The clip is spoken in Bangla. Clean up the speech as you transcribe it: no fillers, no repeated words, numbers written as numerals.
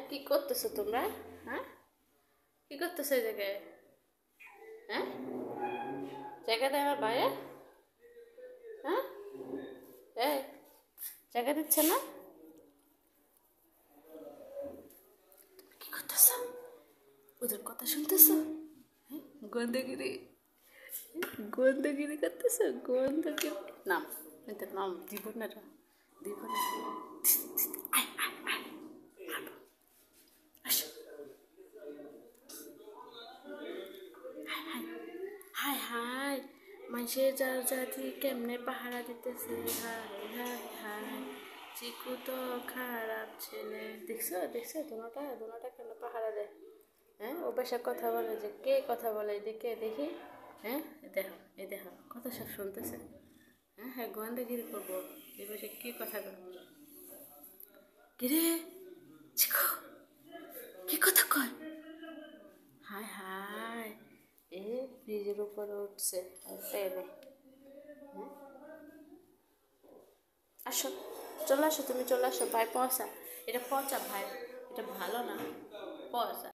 কি করতেছো তোমরা? হ্যাঁ, কি করতেছো এই জায়গায়? হ্যাঁ, জায়গা দেয় আমার বাইরে। হ্যাঁ, এই জায়গা দিচ্ছে না? কি করতেছো? ওদের কথা শুনতেছো? হ্যাঁ, গোয়েন্দাগিরি, গোয়েন্দাগিরি করতেছো, গোয়েন্দাগিরি। নাম, এতে নাম দিব না রে, দিব না। আয় আয় আয়, হাঁটো, আসো। হায় হায় হায়, মানুষের যার জাতি কেমনে পাহারা দিতেছে। হায় হায় হায়, চিকু তো খারাপ ছেলে। দেখছো দেখছো, দোনোটা দোনোটা কেন পাহারা দেয়? হ্যাঁ, ও বেশা কথা বলে, যে কে কথা বলে এদিকে দেখি। হ্যাঁ, এই দেখো কথা সব শুনতেছে। হ্যাঁ হ্যাঁ, গোয়েন্দাগিরি করবো। এই বসে কি কথা বলবো? কিরে চিকু, কি কথা কয়? হায় হায়, এ ফ্রিজের উপরে উঠছে টেনে। আসো, চলে আসো, তুমি চলে আসো ভাই, পয়সা। এটা পচা ভাই, এটা ভালো না, পয়সা।